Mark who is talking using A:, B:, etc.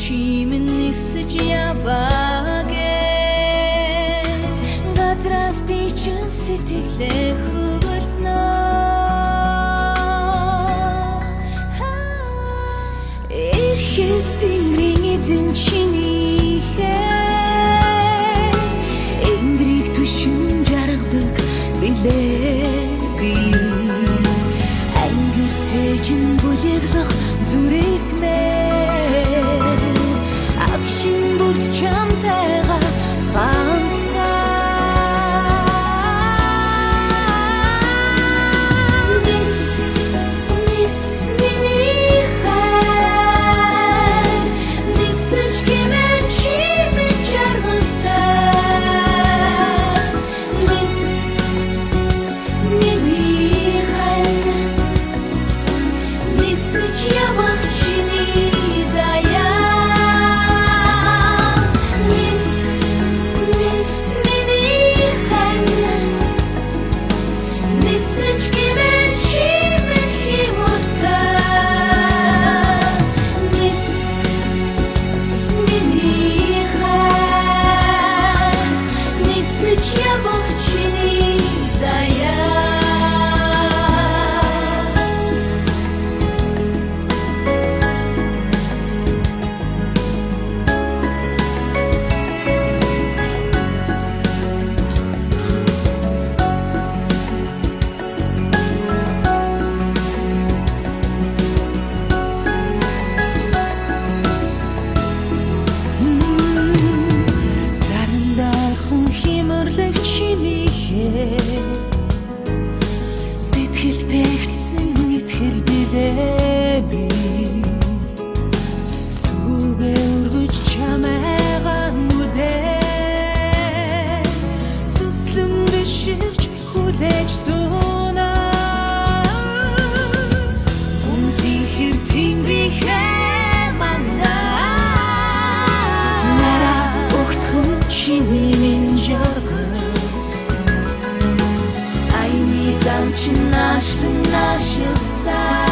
A: чимэн нисэж яваагээд газраас би чин сэтгэлээ хөвөлнө эрхэс тэнгэрийн эзэн чинийхээ энгэрийг түшин жаргадаг билээ би ангир цэжин бүлэглэх зүрхнээ агшин бүрд чамтайгаа хамтдаа сэтгэл тэгсэн итгэл билээ би сүгээ өргөж чамайгаа нүдээ сүслэн биширч хүлээж суна үнзихэр тэнгэрийнхээ мандаа нара огтхон чиний минь жаргал замчин наш нашился